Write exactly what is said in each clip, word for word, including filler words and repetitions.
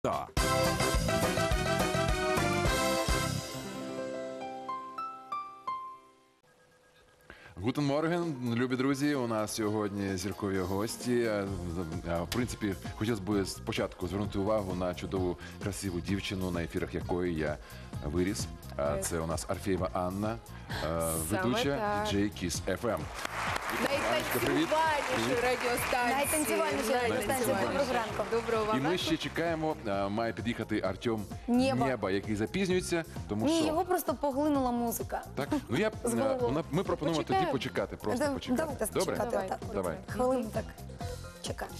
Да. Гутен Морген, любі друзі, у нас сьогодні зіркові гості. В принципі, хотілося б спочатку звернути увагу на чудову, красиву дівчину, на ефірах якої я виріс. Це у нас Орфеєва Анна, ведуча ді джей Kiss еф ем. Найтанцювальнішої радіостанції. Найтанцювальнішої радіостанції. Доброго ранку. Доброго вам І ми ранку. ще чекаємо, має під'їхати Артем Нєба. Нєба, який запізнюється, тому Ні, що... його просто поглинула музика. Так? Ну, я, З головою. ми пропонуємо тоді Почекаємо. почекати, просто Да- почекати. Давайте Добре? чекати. Давай. так, Давай. Хвилину так чекаємо.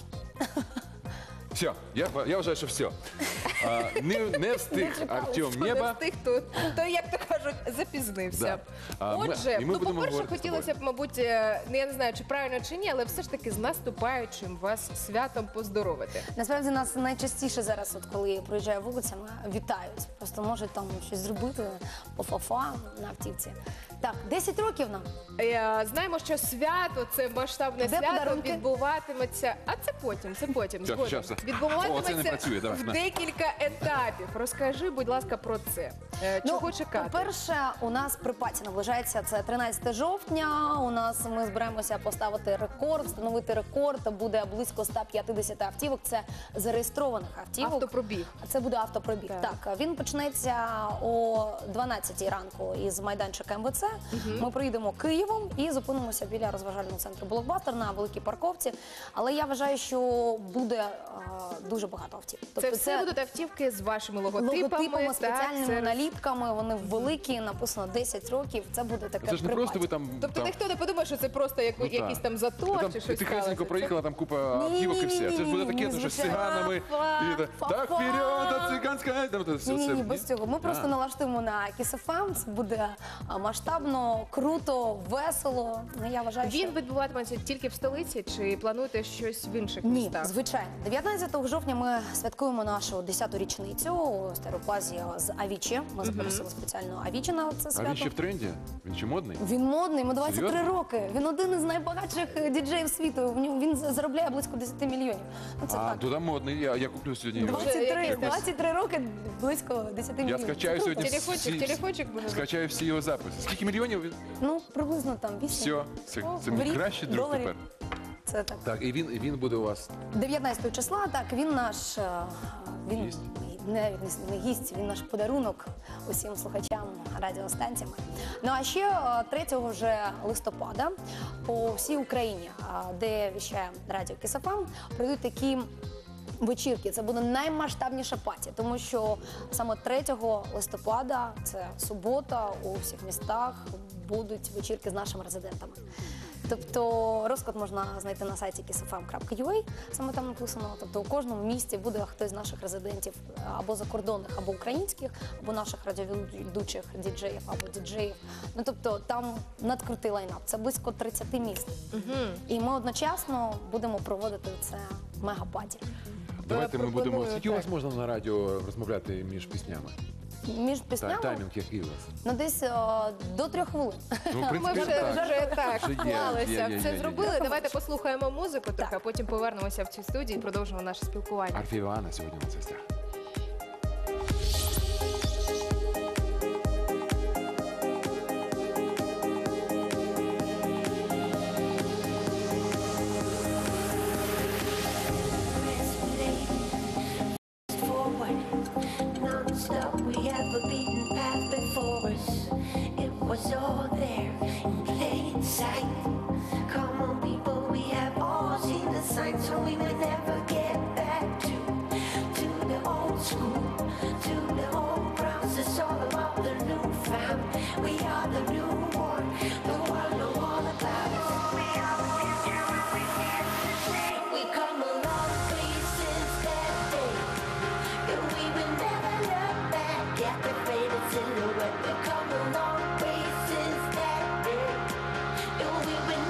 Все, я, я вважаю, що все. А, не, не встиг Дочекались. Артем Хто Нєба. не встиг, то, то, як то кажуть, запізнився. Да. А, ми- Отже, і ми ну, будемо по-перше, говорити з хотілося б, мабуть, е, ну, я не знаю, чи правильно, чи ні, але все ж таки з наступаючим вас святом поздоровити. Насправді нас найчастіше зараз, от коли я проїжджаю вулицями, вітають. Просто можуть там щось зробити по фафа на автівці. Так, десять років нам. Е, Знаємо, що свято, це масштабне Де свято, подарунки? відбуватиметься, а це потім, це потім, Щас, згодом. щас. О, це не Відбуватиметься працює, давай, в на. декілька етапів. Розкажи, будь ласка, про це. Е, Чого чекати? Ну, По-перше, у нас при паті наближається, це тринадцяте жовтня. У нас ми збираємося поставити рекорд, встановити рекорд. Буде близько ста п'ятдесят автівок. Це зареєстрованих автівок. Автопробіг. Це буде автопробіг. Так. Так, він почнеться о дванадцятій ранку із майданчика ем ве це. Ми приїдемо Києвом і зупинимося біля розважального центру «Блокбастер» на великій парковці. Але я вважаю, що буде е, дуже багато автівок. Це все будуть автівки з вашими логотипами, логотипами, так, спеціальними це- наліпками. Вони великі, написано десять років. Це буде таке Це ж не при просто ви паті. там... Тобто там... ніхто не подумає, що це просто як, Ну, так. якийсь там затор Там чи щось тихесенько сталося. проїхала, там купа Ні, автівок і ні, все. ні, Це ж буде ні, таке, ні, дуже з звичайно. циганами. Фа, І так, фа, так, фа. вперед, циганська. Там, це все, Ні, ні, це- ні, без цього. Ми просто А. налаштуємо на Kiss еф ем. Це буде а, масштабно, круто, весело. Ну, я вважаю, Він що... відбуватиметься тільки в столиці, чи плануєте щось в інших Ні, містах? звичайно. дев'ятнадцятого жовтня ми святкуємо нашу десяту річницю у Староплазі з Авічі. Ми запросили спеціально Авічі на це А свято. він ще в тренді? Він ще модний? Він модний, йому двадцять три Серйозно? роки. Він один із найбагатших діджеїв світу. В ньому- Він заробляє близько десять мільйонів. Ну, це А, так. туди модний. Я, я куплю сьогодні його. двадцять три, Якийсь- двадцять три роки, близько десять Я мільйонів. скачаю Це сьогодні круто. Телефончик, всі- телефончик буде. Скачаю всі його записи. Скільки мільйонів? він- Ну, приблизно там вісім. Все, це, це в мій рік кращий друг доларів. тепер. Це так. Так, і він, і він буде у вас. дев'ятнадцятого числа, так, він наш, е, він Гість? не, не, не гість, він наш подарунок усім слухачам радіостанціями. Ну, а ще е, третього вже листопада по всій Україні, е, де віщає радіо Kiss еф ем, пройдуть такі вечірки. Це буде наймасштабніша паті, тому що саме третього листопада, це субота, у всіх містах будуть вечірки з нашими резидентами. Тобто розклад можна знайти на сайті kiss еф ем крапка ю а, саме там написано. Тобто у кожному місті буде хтось з наших резидентів або закордонних, або українських, або наших радіоведучих діджеїв, або діджеїв. Ну тобто там надкрутий лайнап. Це близько тридцяти міст. І ми одночасно будемо проводити це мегапаті. Давайте ми будемо. пропоную, Скільки у вас так. можна на радіо розмовляти між піснями? Між Та, піснями таймінг який у вас? ну десь о, до трьох хвилин. Ну, в Ми принципі, вже, так. вже так Вже є, є, вклалися, є, все є, є. зробили. Давайте послухаємо музику трохи, Так. а потім повернемося в цю студію і продовжимо наше спілкування. Орфеєва Анна сьогодні на цестях. Forward, non-stop, we have a beaten path before us. It was all there in plain sight. Come on, people, we have all seen the signs, so we may never get back to to the old school, to the old grounds. It's all about the new fam. We are the new one. The world know all about us. We are the future, and we here to stay. We come a long way since that day. And we will never look back at the faded silhouette. We've come a long way since that day. And we will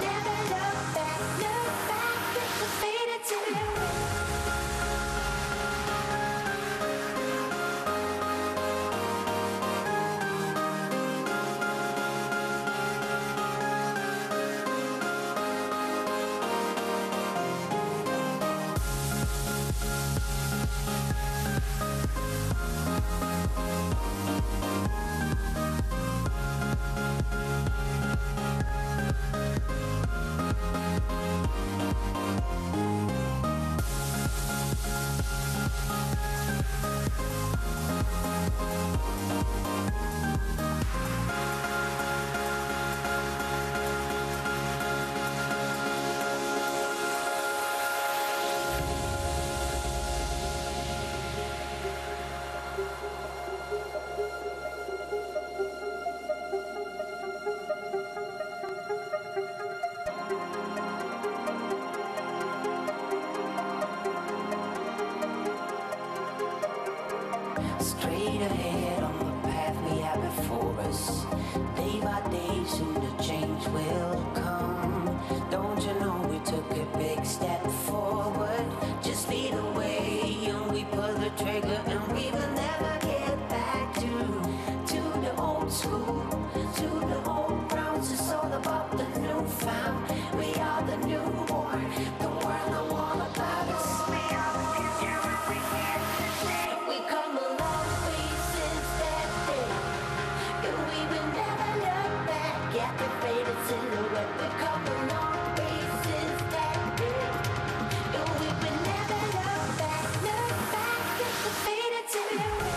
straight ahead on the path we have before us. Day by day, soon the change will come. Don't you know we took a big step forward? Just lead the way and we pull the trigger, and we will never get back to to the old school, to the old grounds. It's all about the new found. We are the newborn, the world know all about us. We are the future and we here today. We come a long way since that day, and we will never look back at the faded silhouette. We come a long way since that day, and we will never look back, look back at the faded silhouette.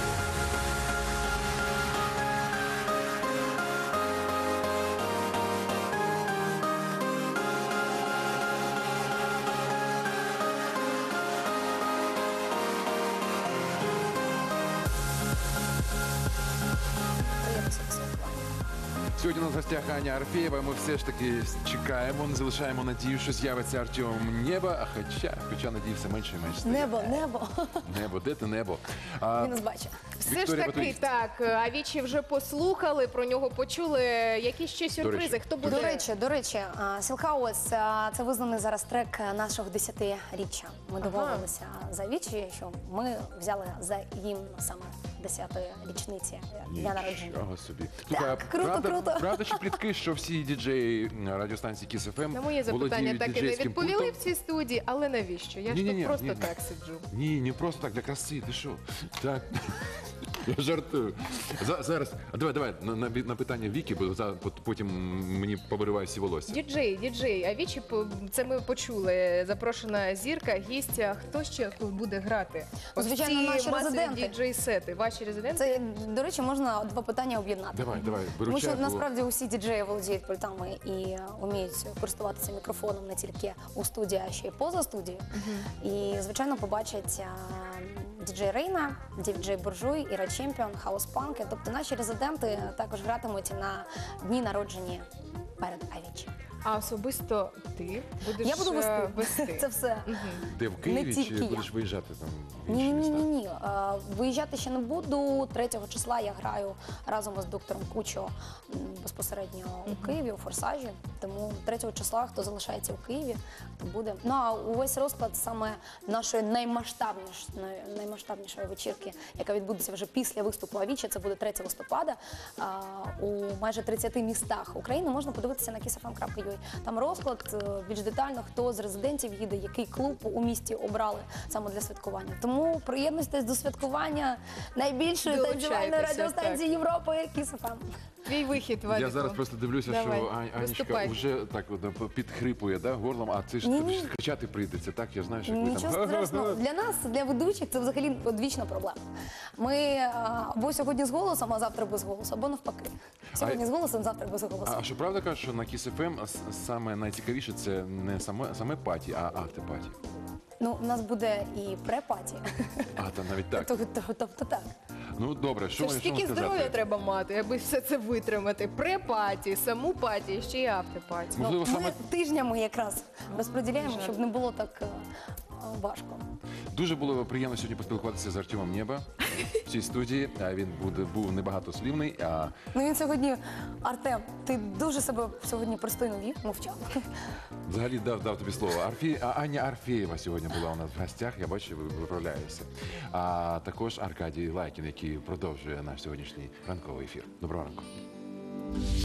Приємно святкування. Сьогодні у нас в гостях Аня Орфеєва. Ми все ж таки чекаємо, не залишаємо надію, що з'явиться Артем Нєба. А хоча, хоча надії все менше і менше стає. Небо, небо. Небо, де ти небо? А, Він нас бачить. Все Вікторія ж таки, Батуївська. так, Авічі вже послухали, про нього почули. Які ще сюрпризи? речі. Хто буде? До речі, до речі, Сілхаус це визнаний зараз трек нашого десятиріччя. Ми Ага. домовилися за Вічі, що ми взяли за їм саме десятої річниці дня народження. Нічого собі. Так, а круто, правда, круто. правда чи плітки, що всі діджеї радіостанції Kiss еф ем На моє запитання володіють так і не діджейським відповіли пультом? в цій студії, але навіщо? Я ж Ні-ні-ні, тут просто ні. так сиджу. Ні, не просто так, для краси, ти що? Так. Я жартую. За, зараз, а давай, давай, на, на, на питання Віки, бо за, пот- потім мені побриває всі волосся. Діджей, діджей, Авічі, по- це ми почули. Запрошена зірка, гість. А хто ще буде грати? Ось Звичайно, ці наші масові резиденти. діджей-сети. Ваші резиденти? Це, до речі, можна два питання об'єднати. Давай, давай, Тому що виручай. бо- насправді усі діджеї володіють пультами і е, вміють користуватися мікрофоном не тільки у студії, а ще й поза студією. І, звичайно, побачать е, діджей Рейна, діджей Буржуй, Іра Чемпіон, Хаус Панки. Тобто наші резиденти також гратимуть на дні народження перед Авічі. А особисто ти будеш Я буду е, вести. вести. Це все. Де в Києві тільки чи я. будеш виїжджати там в інші Ні, ні, міста? ні, ні. Виїжджати ще не буду. Третього числа я граю разом із доктором Кучо м, безпосередньо у Києві, у Форсажі. Тому третього числа, хто залишається у Києві, то буде. Ну а увесь розклад саме нашої наймасштабнішої, наймасштабнішої вечірки, яка відбудеться вже після виступу Авічі, це буде третього листопада. А, у майже тридцяти містах України можна подивитися на kiss f m крапка u a. Там розклад е, більш детально, хто з резидентів їде, який клуб у місті обрали саме для святкування. Тому приєднуйтесь до святкування найбільшої Долучайтеся, танцювальної радіостанції так. Європи kiss f m. Твій вихід, Вадику. Я зараз просто дивлюся, Давай, що Ань- Анечка виступай. вже так от, підхрипує да, горлом, а це ж Ні-ні. тобі ж кричати прийдеться, так? Я знаю, що ви Нічого там... страшного. Для нас, для ведучих, це взагалі одвічна проблема. Ми а, або сьогодні з голосом, а завтра без голосу, або навпаки. Сьогодні А- з голосом, завтра без голосу. А що правда кажуть, що на Kiss еф ем с- саме найцікавіше це не саме, саме паті, а автопаті? Ну, у нас буде і препаті. А, та навіть так. Тобто тобто так. Ну, добре, що Це ж ми що стільки вам здоров'я сказати? треба мати, аби все це витримати. Пре-паті, саму паті, ще й автопаті. Можливо, Ну, саме ми тижнями якраз розподіляємо, щоб не було так е, важко. дуже було приємно сьогодні поспілкуватися з Артемом Нєба в цій студії. А він буде, був небагатослівний, а Ну він сьогодні, Артем, ти дуже себе сьогодні пристойно вів, мовчав. взагалі дав, дав тобі слово. Арфі... А Аня Арфєєва сьогодні була у нас в гостях, я бачу, ви виправляєтеся. А також Аркадій Лайкін, який продовжує наш сьогоднішній ранковий ефір. Доброго ранку.